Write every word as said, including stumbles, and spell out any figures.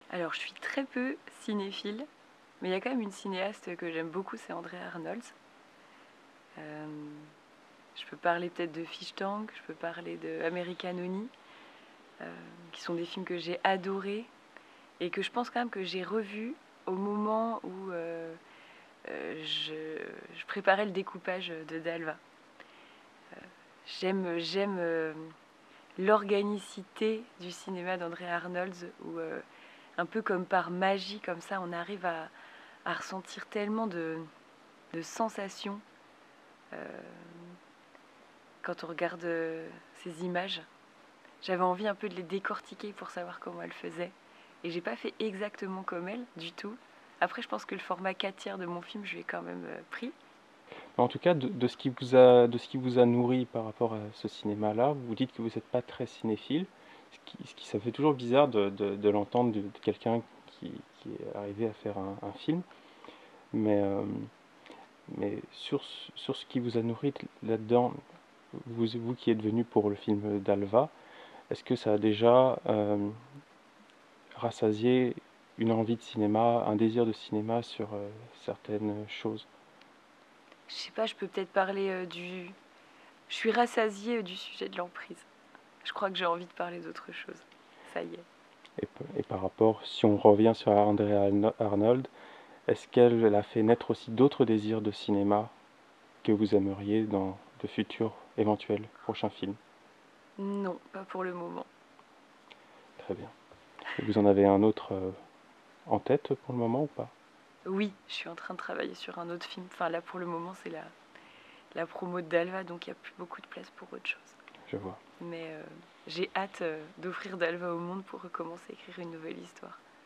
Alors, je suis très peu cinéphile, mais il y a quand même une cinéaste que j'aime beaucoup, c'est Andrea Arnold. Euh, je peux parler peut-être de Fish Tank, je peux parler de American Honey, euh, qui sont des films que j'ai adorés et que je pense quand même que j'ai revus au moment où euh, euh, je, je préparais le découpage de Dalva. Euh, j'aime j'aime euh, l'organicité du cinéma d'Andrea Arnold, où euh, un peu comme par magie, comme ça, on arrive à, à ressentir tellement de, de sensations euh, quand on regarde euh, ces images. J'avais envie un peu de les décortiquer pour savoir comment elle faisait. Et j'ai pas fait exactement comme elle, du tout. Après, je pense que le format quatre tiers de mon film, je lui ai quand même euh, pris. En tout cas, de, de ce qui vous a, de ce qui vous a nourri par rapport à ce cinéma-là, vous dites que vous n'êtes pas très cinéphile, ce qui, ce qui ça fait toujours bizarre de, de, de l'entendre de, de quelqu'un qui, qui est arrivé à faire un, un film. Mais, euh, mais sur, ce- sur ce qui vous a nourri là-dedans, vous, vous qui êtes venu pour le film d'Alva, est-ce que ça a déjà euh, rassasié une envie de cinéma, un désir de cinéma sur euh, certaines choses? Je sais pas, je peux peut-être parler euh, du... Je suis rassasiée euh, du sujet de l'emprise. Je crois que j'ai envie de parler d'autre chose. Ça y est. Et, p- et par rapport, si on revient sur Andrea Arno- Arnold, est-ce qu'elle a fait naître aussi d'autres désirs de cinéma que vous aimeriez dans de futurs éventuels prochains films? Non, pas pour le moment. Très bien. Et vous en avez un autre euh, en tête pour le moment ou pas? Oui, je suis en train de travailler sur un autre film. Enfin, là, pour le moment, c'est la, la promo de Dalva, donc il n'y a plus beaucoup de place pour autre chose. Je vois. Mais euh, j'ai hâte euh, d'offrir Dalva au monde pour recommencer à écrire une nouvelle histoire.